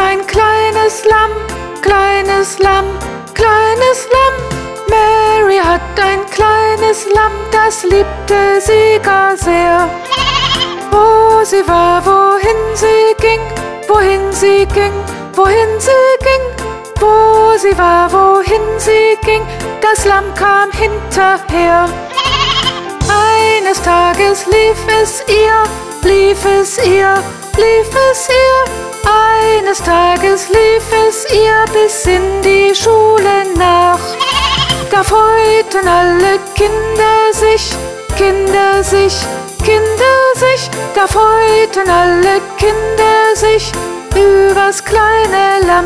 ein kleines Lamm, kleines Lamm, kleines Lamm. Mary hat ein kleines Lamm, das liebte sie gar sehr. Wo sie war, wohin sie ging, wohin sie ging, wohin sie ging. Wo sie war, wohin sie ging, das Lamm kam hinterher. Eines Tages lief es ihr, lief es ihr, lief es ihr. Eines Tages lief es ihr bis in die Schule nach. Da freuten alle Kinder sich, Kinder sich, Kinder sich. Da freuten alle Kinder sich übers kleine Lamm.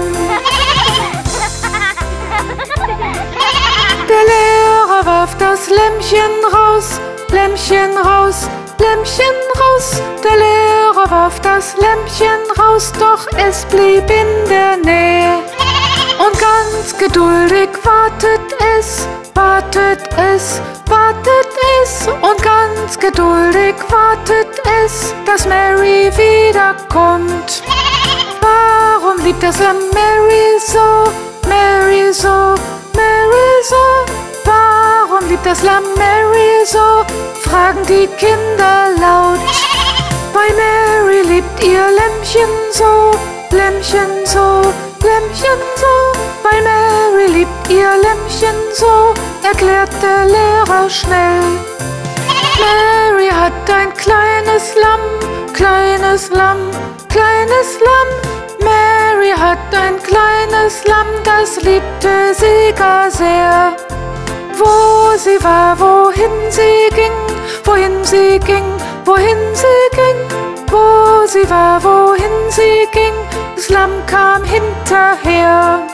Der Lehrer warf das Lämmchen raus, Lämmchen raus, Lämmchen raus. Der Lehrer warf das Lämmchen raus, doch es blieb in der Nähe. Und ganz geduldig wartet es, wartet es, wartet es. Und ganz geduldig wartet es, dass Mary wiederkommt. Warum liebt das Lamm Mary so, Mary so, Mary so? Warum liebt das Lamm Mary so? Fragen die Kinder laut. Weil Mary liebt ihr Lämmchen so, Lämmchen so, Lämmchen so. Weil Mary liebt ihr Lämmchen so, erklärt der Lehrer schnell. Mary hat ein kleines Lamm, kleines Lamm, kleines Lamm. Mary hat ein kleines Lamm, das liebte sie gar sehr. Wo sie war, wohin sie ging, wohin sie ging, wohin sie ging. Wo sie war, wohin sie ging, das Lamm kam hinterher.